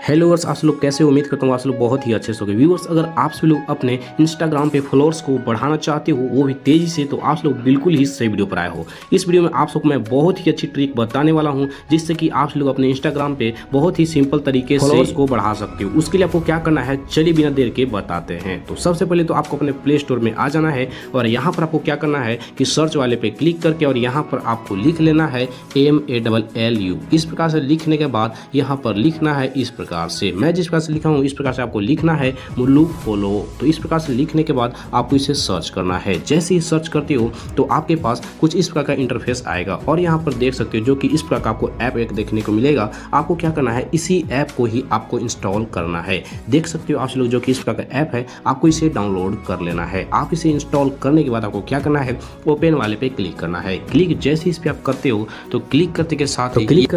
Hello viewers, आप लोग कैसे? उम्मीद करता हूँ आप लोग बहुत ही अच्छे से होंगे। व्यूअर्स, अगर आप सभी लोग अपने इंस्टाग्राम पे फॉलोअर्स को बढ़ाना चाहते हो, वो भी तेजी से, तो आप लोग बिल्कुल ही सही वीडियो पर आए हो। इस वीडियो में आप सबको मैं बहुत ही अच्छी ट्रिक बताने वाला हूँ, जिससे कि आप लोग अपने इंस्टाग्राम पे बहुत ही सिंपल तरीके से फॉलोअर्स को बढ़ा सकते हो। उसके लिए आपको क्या करना है, चलिए बिना देर के बताते हैं। तो सबसे पहले तो आपको अपने प्ले स्टोर में आ जाना है और यहाँ पर आपको क्या करना है कि सर्च वाले पे क्लिक करके और यहाँ पर आपको लिख लेना है MALLU। इस प्रकार से लिखने के बाद यहाँ पर लिखना है इस प्रकार से, मैं जिस प्रकार से लिखा हूँ इस प्रकार से आपको लिखना है मुल्लू फॉलो। तो इस प्रकार से लिखने के बाद आपको इसे सर्च करना है। जैसे ही सर्च करते हो तो आपके पास कुछ इस प्रकार का इंटरफेस आएगा और यहाँ पर देख सकते हो जो कि इस प्रकार का आपको ऐप एक देखने को मिलेगा। आपको क्या करना है, इसी ऐप को ही आपको इंस्टॉल करना है। देख सकते हो आप लोग जो कि इस प्रकार का ऐप है, आपको इसे डाउनलोड कर लेना है। आप इसे इंस्टॉल करने के बाद आपको क्या करना है, ओपन वाले पे क्लिक करना है। क्लिक जैसे इस पे आप करते हो तो क्लिक करते के साथ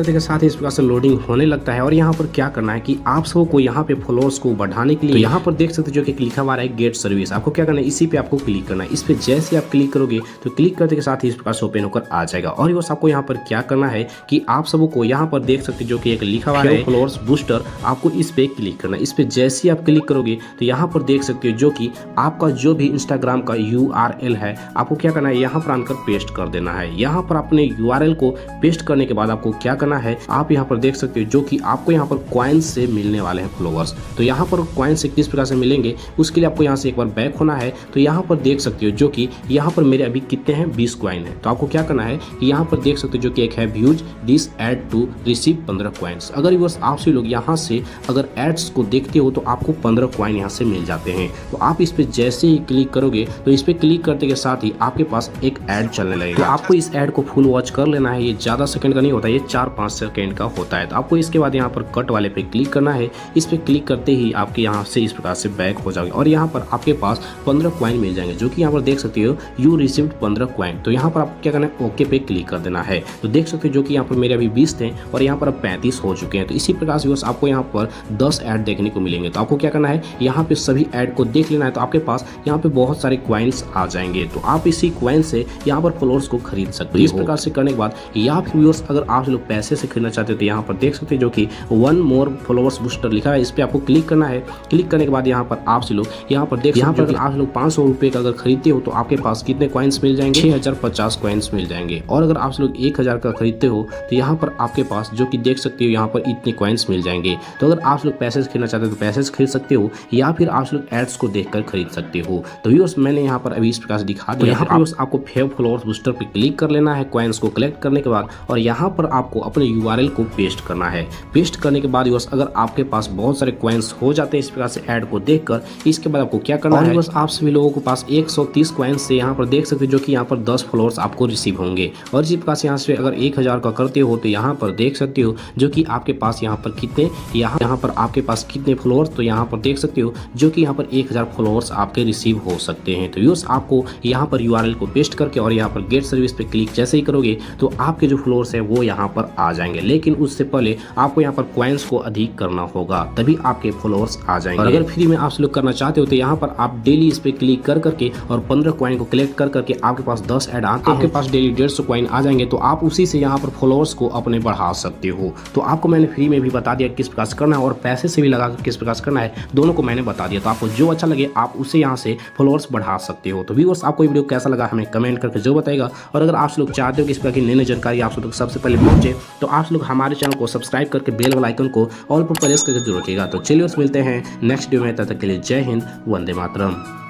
इस प्रकार से लोडिंग होने लगता है और यहाँ पर क्या करना है कि आप सबको यहाँ पे फॉलोअर्स को बढ़ाने के लिए तो यहाँ पर देख सकते हो जो कि लिखा हुआ है गेट सर्विस। आपको क्या करना है, इसी पे आपको क्लिक करना है। इस पे जैसे आप क्लिक करोगे तो क्लिक करते के साथ ही इस प्रकार से ओपन होकर आ जाएगा। और बस आपको यहाँ पर क्या करना है कि आप सबको यहाँ पर देख सकते हो जो कि एक लिखा हुआ है फॉलोअर्स बूस्टर, आपको इस पे क्लिक करना है। इस पे जैसे आप क्लिक करोगे तो यहाँ पर देख सकते हो जो कि आपका जो भी इंस्टाग्राम का URL है, आपको क्या करना है, यहाँ पर आकर पेस्ट कर देना है। यहाँ पर अपने URL को पेस्ट करने के बाद आपको क्या करना है, आप यहाँ पर देख सकते हो जो कि आपको यहाँ पर कॉइन्स से मिलने वाले हैं फॉलोअर्स। तो यहाँ पर कॉइन से किस प्रकार से मिलेंगे, उसके लिए आपको यहाँ से एक बार बैक होना है। तो यहाँ पर देख सकते हो जो कि यहाँ पर मेरे अभी कितने हैं, 20 कॉइन है। तो आपको क्या करना है कि यहाँ पर देख सकते हो जो कि एक है views this add to receive 15 coins. अगर बस आप सभी लोग यहाँ से अगर एड्स को देखते हो तो आपको 15 कॉइन यहाँ से मिल जाते हैं। तो आप इस पे जैसे ही क्लिक करोगे तो इस पे क्लिक करते के साथ ही आपके पास एक ऐड चलने लगेगा। तो आपको इस ऐड को फुल वॉच कर लेना है। ये ज़्यादा सेकंड का नहीं होता, ये 4-5 सेकंड का होता है। तो आपको इसके बाद यहाँ पर कट वाले पे क्लिक करना है। इस पे क्लिक करते ही आपके यहाँ से इस प्रकार से बैक हो जाएगा और यहाँ पर आपके पास 15 कॉइन मिल जाएंगे, जो कि यहाँ पर देख सकते हो यू रिसीव्ड 15 कॉइन। तो यहाँ पर आपको क्या करना है, ओके पे क्लिक कर देना है। तो देख सकते हो जो कि यहाँ पर मेरे अभी 20 थे और यहाँ पर अब 35 हो चुके हैं। तो इसी प्रकार से बस आपको यहाँ पर 10 ऐड देखने को मिलेंगे। तो आपको क्या करना है, यहाँ पे सभी ऐड को देख लेना है। तो आपके पास यहाँ पे बहुत सारे कॉइन्स आ जाएंगे। तो आप इसी कॉइन से यहाँ पर फॉलोअर्स को खरीद सकते हो। इस प्रकार से करने के बाद या फिर व्यूअर्स अगर आप लोग पैसे से खरीदना चाहते हो तो यहाँ पर देख सकते हो जो कि 1 मोर फॉलोअर्स बूस्टर लिखा है, इस पे आपको क्लिक करना है। क्लिक करने के बाद यहाँ पर आप लोग यहाँ पर देख सकते हो आप लोग 500 रुपये का अगर खरीदते हो तो आपके पास कितने कॉइन्स मिल जाएंगे, 6050 कॉइन्स मिल जाएंगे। और अगर आप लोग 1000 का खरीदते हो तो यहाँ पर आपके पास जो कि देख सकते हो यहाँ पर इतने कॉइन्स मिल जाएंगे। तो अगर आप लोग पैसे से खरीदना चाहते हो तो पैसे से खरीद सकते हो या फिर आप लोग एड्स को देखकर खरीद सकते हो। तो व्यूअर्स मैंने यहाँ पर अभी इस प्रकार से दिखा दिया। यहाँ पर आपको फेव फॉलोअर्स बूस्टर पे क्लिक कर लेना है कॉइन्स को कलेक्ट करने के बाद, और यहाँ पर आपको अपने URL को पेस्ट करना है। पेस्ट करने के बाद बस अगर आपके पास बहुत सारे कॉइन्स हो जाते हैं इस प्रकार से ऐड को देखकर, इसके बाद आपको क्या करना है, बस आप सभी लोगों के पास 130 कॉइन्स से यहाँ पर देख सकते हो जो कि यहाँ पर 10 फॉलोअर्स आपको रिसीव होंगे। और इसी प्रकार से यहाँ से अगर 1000 का करते हो तो यहाँ पर देख सकते हो जो कि आपके पास यहाँ पर कितने यहाँ पर आपके पास कितने फॉलोअर्स, तो यहाँ पर देख सकते हो जो कि यहाँ पर 1000 फॉलोअर्स आपके रिसीव हो सकते हैं। तो व्यूअर्स आपको यहाँ पर URL को पेस्ट करके और यहाँ पर गेट सर्विस पे क्लिक जैसे ही करोगे तो आपके जो फॉलोअर्स है वो यहाँ पर आ जाएंगे। लेकिन उससे पहले आपको यहाँ पर कॉइन्स को अधिक करना होगा, तभी आपके फॉलोअर्स आ जाएंगे। और अगर फ्री में आप लोग करना चाहते हो तो यहाँ पर आप डेली इस पे क्लिक कर करके और 15 कॉइन को कलेक्ट कर करके आपके पास 10 ऐड आते हैं, आपके पास डेली 150 कॉइन आ जाएंगे। तो आप उसी से यहाँ पर फॉलोअर्स को अपने बढ़ा सकते हो। तो आपको मैंने फ्री में भी बता दिया किस प्रकार से करना है और पैसे से भी लगा कर किस प्रकार से करना है, दोनों को मैंने बता दिया। तो आपको जो अच्छा लगे आप उसे यहाँ से फॉलोअर्स बढ़ा सकते हो। तो व्यूअर्स आपको ये वीडियो कैसा लगा हमें कमेंट करके जो बताएगा। और अगर आप लोग चाहते हो कि इस प्रकार की नई जानकारी आप लोग सबसे पहले पहुंचे तो आप लोग हमारे चैनल को सब्सक्राइब करके बेल वाला आइकन को ऑल पर प्रेस करके जरूर रखिएगा। तो चलिए मिलते हैं नेक्स्ट वीडियो में, तब तक के लिए जय हिंद, वंदे मातरम।